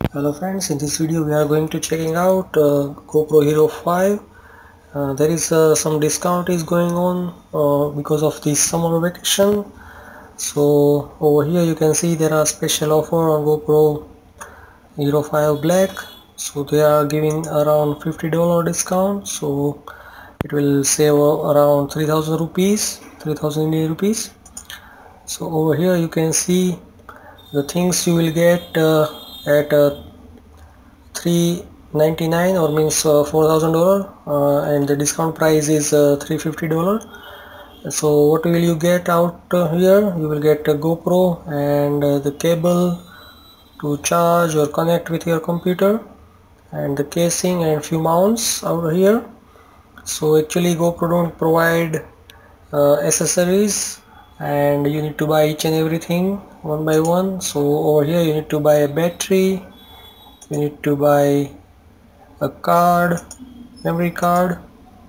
Hello friends, in this video we are going to checking out GoPro Hero 5. There is some discount is going on because of this summer vacation. So over here you can see there are special offer on GoPro Hero 5 Black. So they are giving around $50 discount. So it will save around 3000 rupees, 3000 Indian rupees. So over here you can see the things you will get at $399 or means $4,000, and the discount price is $350. So what will you get out here? You will get a GoPro and the cable to charge or connect with your computer, and the casing and few mounts over here. So actually GoPro don't provide accessories, and you need to buy each and everything one by one. So over here you need to buy a battery, you need to buy a card, memory card.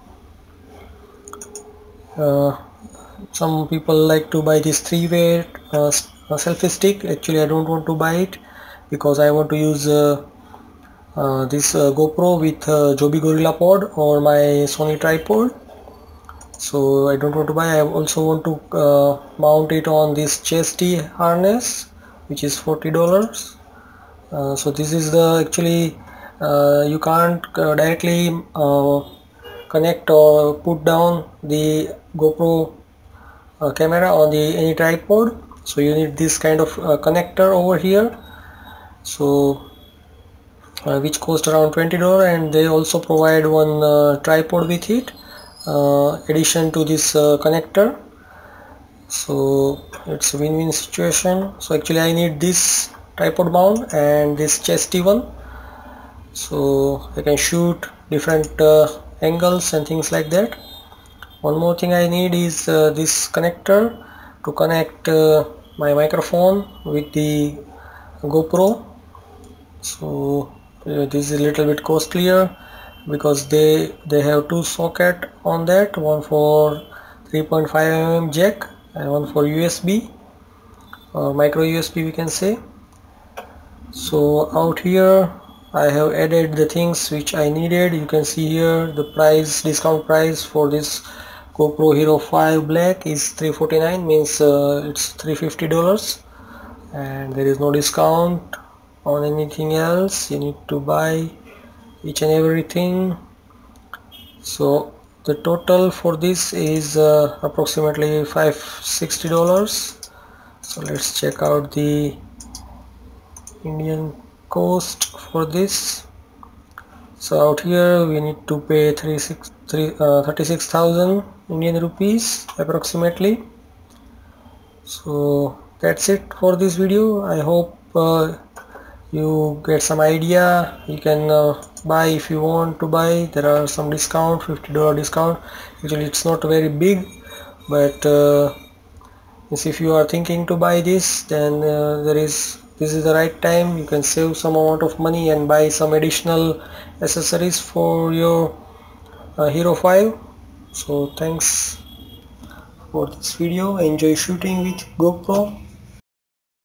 Some people like to buy this 3-way selfie stick. Actually I don't want to buy it because I want to use this GoPro with Joby Gorilla Pod or my Sony tripod. So I don't want to buy. I also want to mount it on this chest harness, which is $40. So this is the actually you can't directly connect or put down the GoPro camera on the any tripod. So you need this kind of connector over here. So which cost around $20, and they also provide one tripod with it, addition to this connector. So it's a win-win situation. So actually I need this tripod mount and this chesty one, so I can shoot different angles and things like that. One more thing I need is this connector to connect my microphone with the GoPro. So this is a little bit costlier because they have two socket on that, one for 3.5mm jack and one for USB or micro USB we can say. So out here I have added the things which I needed. You can see here the price, discount price for this GoPro Hero 5 Black is $349, means it's $350, and there is no discount on anything else. You need to buy each and everything. So the total for this is approximately $560. So let's check out the Indian cost for this. So out here we need to pay 36,000 Indian rupees approximately. So that's it for this video. I hope you get some idea. You can buy if you want to buy. There are some discount, $50 discount. Actually it's not very big, but if you are thinking to buy this, then this is the right time. You can save some amount of money and buy some additional accessories for your Hero 5. So thanks for this video. Enjoy shooting with GoPro.